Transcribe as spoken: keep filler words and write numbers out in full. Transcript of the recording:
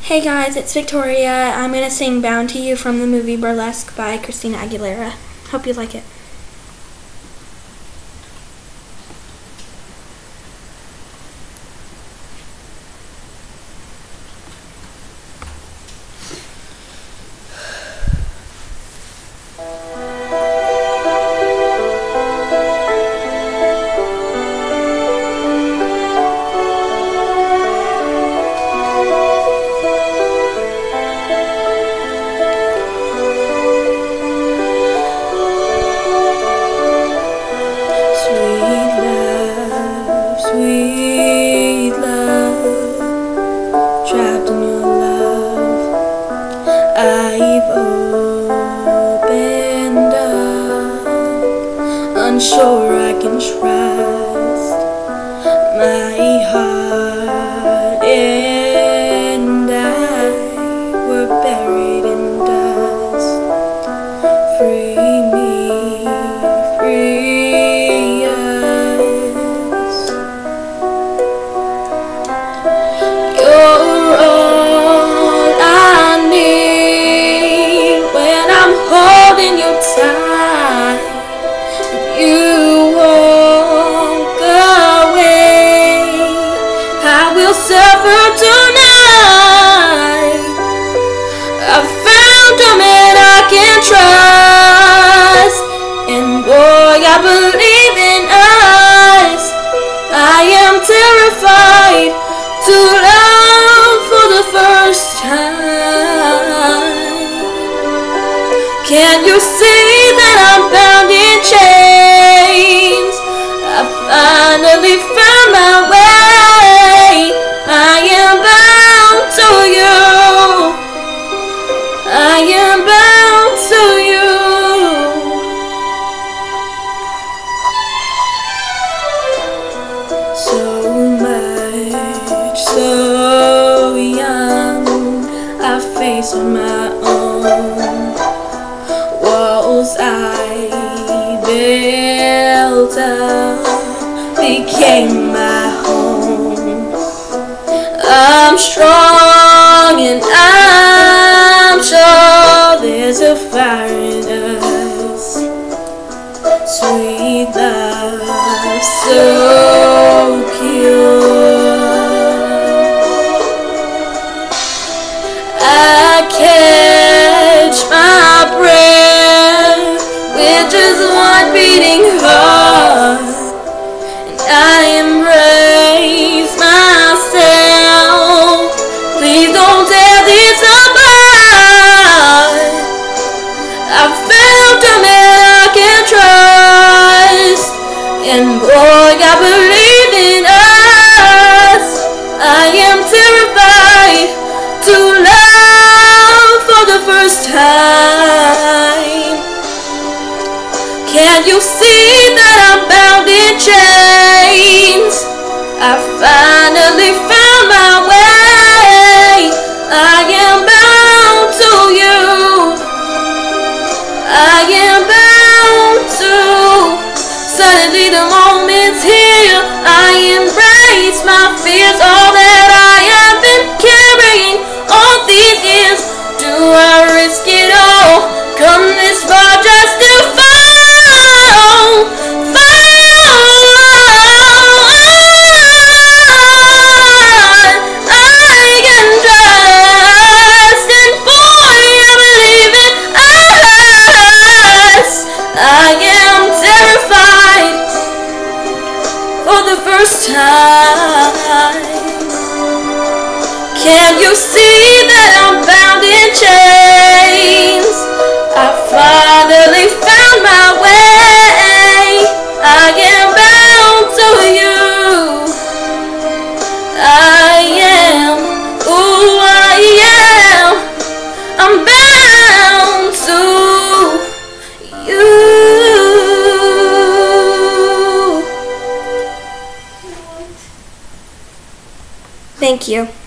Hey guys, it's Victoria. I'm going to sing Bound to You from the movie Burlesque by Christina Aguilera. Hope you like it. Sweet love, trapped in your love, I've opened up, unsure I can trust my heart and I were buried in dust. Free me, free us. You're all I need when I'm holding you tight. You walk away, I will suffer tonight. I found a man I can trust, and boy, I believe in us. I am terrified to love for the first time. Can you see that I'm bound in chains? I finally found my way. I am bound to you. I am bound to you. So much, so young, I face on my own. Walls I built up became my home. I'm strong and I'm sure there's a fire in us. Sweet love, so pure. I catch my breath with just one beating heart, and I embrace myself. Please don't tear this apart. I found a man I can trust, and boy, I believe in us. I am terrified to love for the first time. Can you see that I'm bound in chains? I finally found my way. I am bound to you. I am bound to. Suddenly the moment's here. I embrace my fears. All that I have been carrying all these years. Do I risk it all? Come this far just to fall. Time. Can you see that I'm bound in chains? I finally found my way. I am bound to you. I am, ooh, I am. I'm bound to you. Thank you.